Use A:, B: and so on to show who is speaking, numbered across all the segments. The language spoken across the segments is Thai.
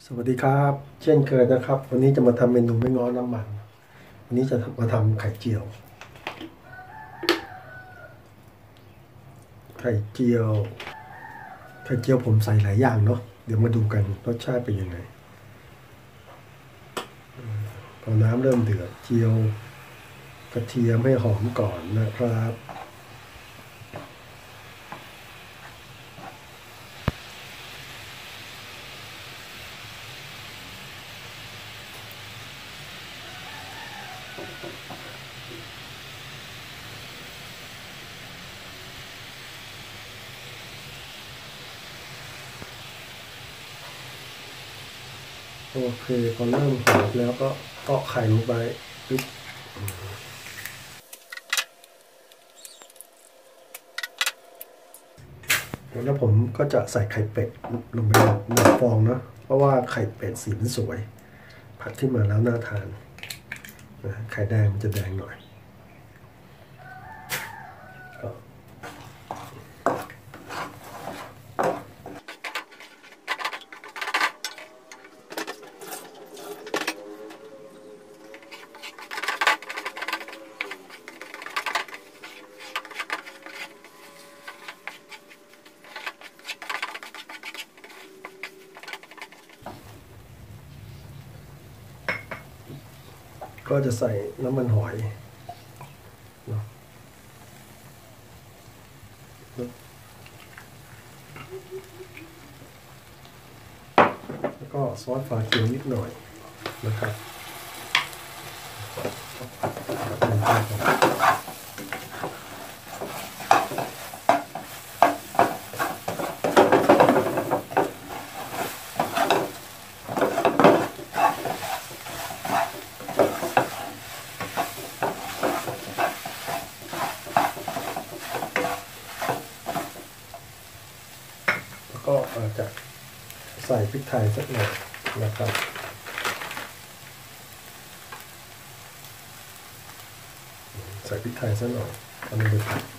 A: สวัสดีครับเช่นเคยนะครับวันนี้จะมาทำเมนูไม่ง้อน้ำมันวันนี้จะมาทำไข่เจียวไข่เจียวผมใส่หลายอย่างเนาะเดี๋ยวมาดูกันรสชาติเป็นยังไงพอน้ำเริ่มเดือดเจียวกระเทียมให้หอมก่อนนะครับโอเคพอเริ่มหอมแล้วก็เตาะไข่ลงไปปึ๊บแล้วผมก็จะใส่ไข่เป็ดลงไป1 ฟองเนาะเพราะว่าไข่เป็ดสีมันสวยผัดขึ้นมาแล้วน่าทานไข่แดงมันจะแดงหน่อยก็จะใส่น้ำมันหอยเนาะแล้วก็ซอสฝาเขียวนิดหน่อยนะครับก็อาจจะใส่พริกไทยสักหน่อยนะครับใส่พริกไทยสักหน่อยเอามันไปผัด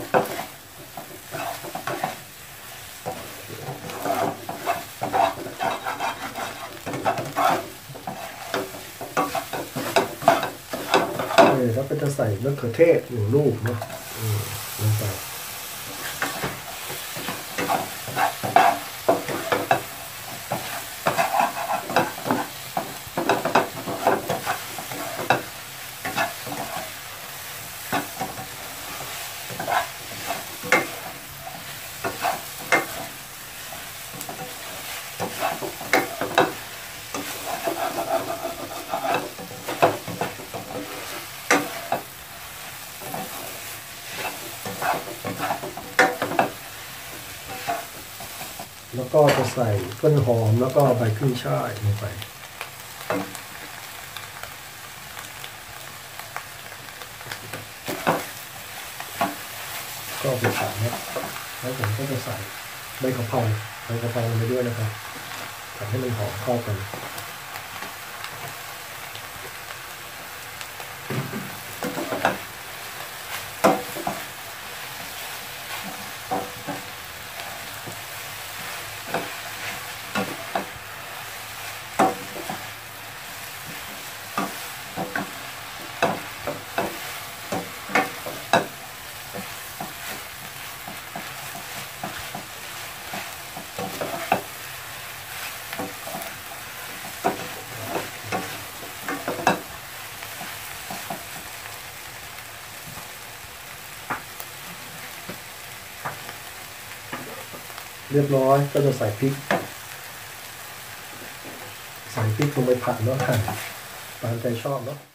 A: แล้วก็จะใส่มะเขือเทศ1 ลูกเนาะลงไปแล้วก็จะใส่ต้นหอมแล้วก็ใบขึ้นฉ่ายลงไปก็ไปผัดนะแล้วผมก็จะใส่ใบกะเพราลงไปด้วยนะครับผัดให้มันหอมเข้ากันเรียบร้อยก็จะใส่พริกลงไปผัดแล้วหั่นตามใจชอบเนาะ